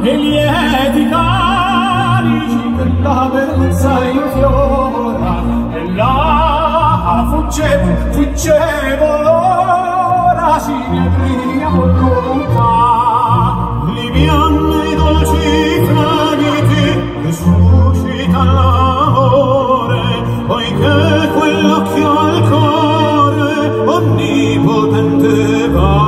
e lieti carici che la bellezza infiora e là fuggevo l'ora si riagria voluta liviane i dolci fremiti che suscita l'amore poiché quell'occhio al cuore onnipotente va.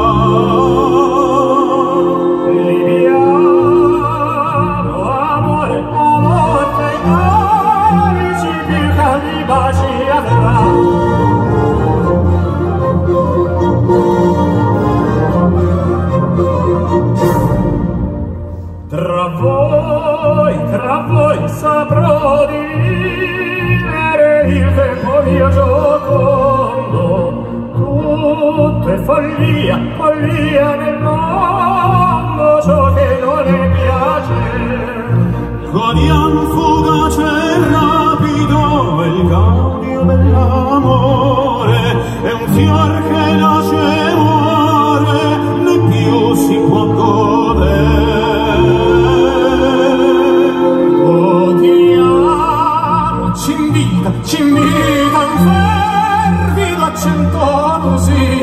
Tra voi saprò dire il tempo mio giocondo, tutto è follia, follia nel mondo, ciò che non è piace. Godiam fugace e rapido il cambio dell'amore, è un fior che nasce e muore, né più si può godere. Ci invita un fervido accento così